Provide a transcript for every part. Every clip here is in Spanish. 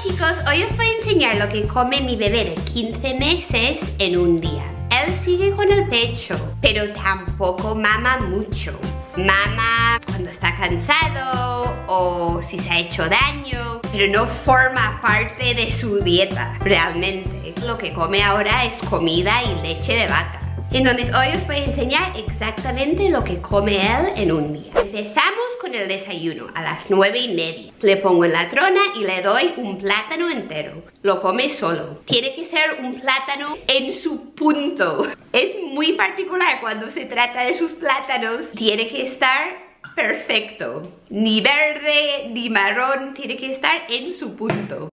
chicos, hoy os voy a enseñar lo que come mi bebé de 15 meses en un día. Él sigue con el pecho, pero tampoco mama mucho. Mama cuando está cansado o si se ha hecho daño, pero no forma parte de su dieta realmente. Lo que come ahora es comida y leche de vaca. Entonces hoy os voy a enseñar exactamente lo que come él en un día. Empezamos con el desayuno a las 9:30. Le pongo en la trona y le doy un plátano entero. Lo come solo. Tiene que ser un plátano en su punto. Es muy particular cuando se trata de sus plátanos. Tiene que estar perfecto. Ni verde ni marrón. Tiene que estar en su punto.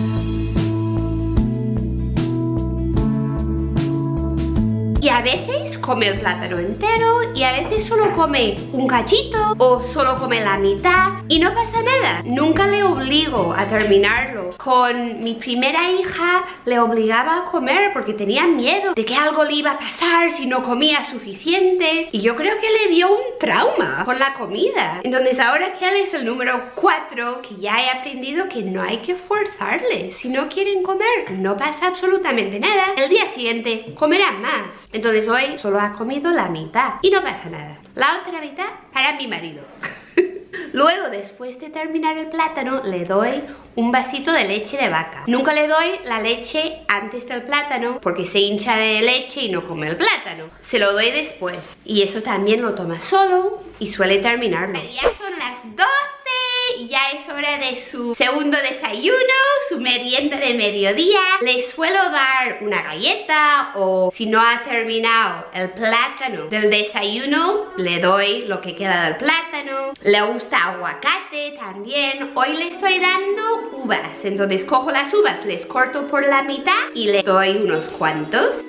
Y a veces come el plátano entero y a veces solo come un cachito o solo come la mitad y no pasa nada. Nunca le obligo a terminarlo. Con mi primera hija le obligaba a comer porque tenía miedo de que algo le iba a pasar si no comía suficiente. Y yo creo que le dio un trauma con la comida. Entonces ahora que él es el número 4, que ya he aprendido que no hay que forzarles. Si no quieren comer, no pasa absolutamente nada. El día siguiente comerán más. Entonces hoy solo ha comido la mitad y no pasa nada. La otra mitad para mi marido. Luego, después de terminar el plátano, le doy un vasito de leche de vaca. Nunca le doy la leche antes del plátano porque se hincha de leche y no come el plátano. Se lo doy después. Y eso también lo toma solo y suele terminarlo. Ya son las 12 y ya es hora de su segundo desayuno, su merienda de mediodía. Le suelo dar una galleta o si no ha terminado el plátano del desayuno, le doy lo que queda del plátano. Le gusta aguacate también. Hoy le estoy dando uvas, entonces cojo las uvas, les corto por la mitad y le doy unos cuantos.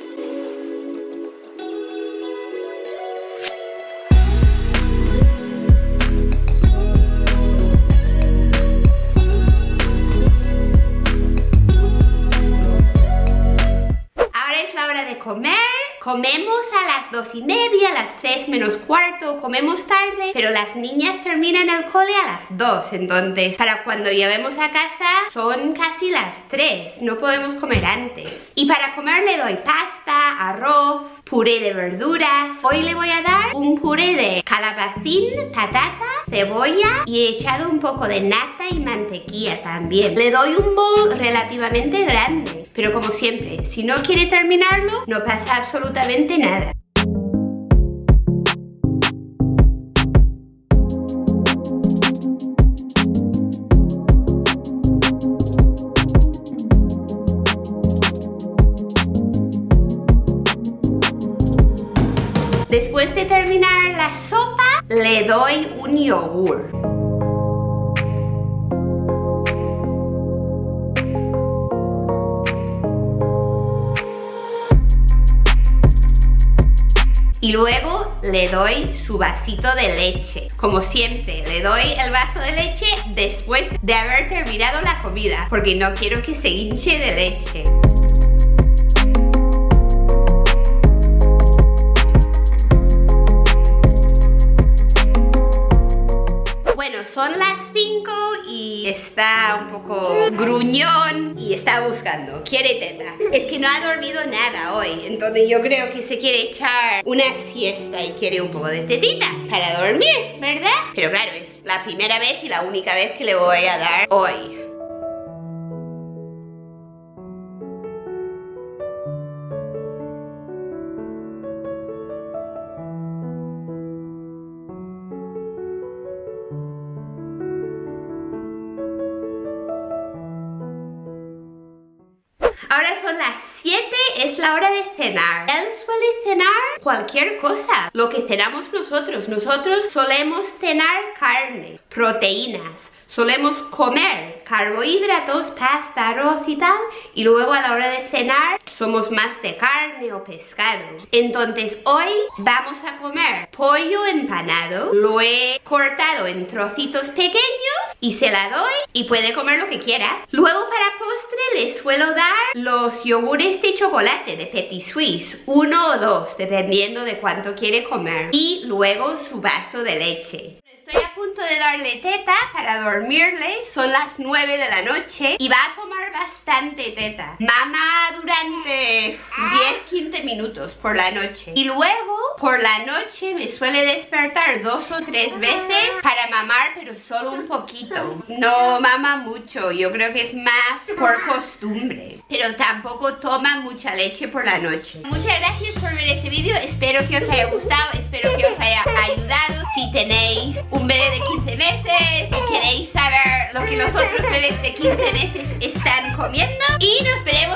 Comer. Comemos a las 2:30, a las 3 menos cuarto, comemos tarde, pero las niñas terminan el cole a las 2, entonces para cuando lleguemos a casa son casi las 3, no podemos comer antes. Y para comer le doy pasta, arroz, puré de verduras. Hoy le voy a dar un puré de calabacín, patata, cebolla y he echado un poco de nata y mantequilla también. Le doy un bowl relativamente grande, pero como siempre, si no quiere terminarlo, no pasa absolutamente nada. Después de terminar la sopa, le doy un yogur. Y luego le doy su vasito de leche. Como siempre, le doy el vaso de leche después de haber terminado la comida, porque no quiero que se hinche de leche. Bueno, son las 5 y está un poco gruñón y está buscando, quiere teta. Es que no ha dormido nada hoy, entonces yo creo que se quiere echar una siesta y quiere un poco de tetita para dormir, ¿verdad? Pero claro, es la primera vez y la única vez que le voy a dar hoy. Ahora son las 7, es la hora de cenar. Él suele cenar cualquier cosa, lo que cenamos nosotros. Nosotros solemos cenar carne, proteínas. Solemos comer carbohidratos, pasta, arroz y tal, y luego a la hora de cenar somos más de carne o pescado. Entonces hoy vamos a comer pollo empanado. Lo he cortado en trocitos pequeños y se la doy y puede comer lo que quiera. Luego para postre le suelo dar los yogures de chocolate de Petit Suisse, 1 o 2, dependiendo de cuánto quiere comer. Y luego su vaso de leche. Estoy a punto de darle teta para dormirle. Son las 9 de la noche y va a tomar bastante teta. Mama durante 10-15 minutos por la noche. Y luego, por la noche, me suele despertar 2 o 3 veces para mamar, pero solo un poquito. No mama mucho, yo creo que es más por costumbre. Pero tampoco toma mucha leche por la noche. Muchas gracias por ver este vídeo. Espero que os haya gustado, espero que os haya ayudado. Si tenéis un bebé de 15 meses, si queréis saber lo que los otros bebés de 15 meses están comiendo. Y nos veremos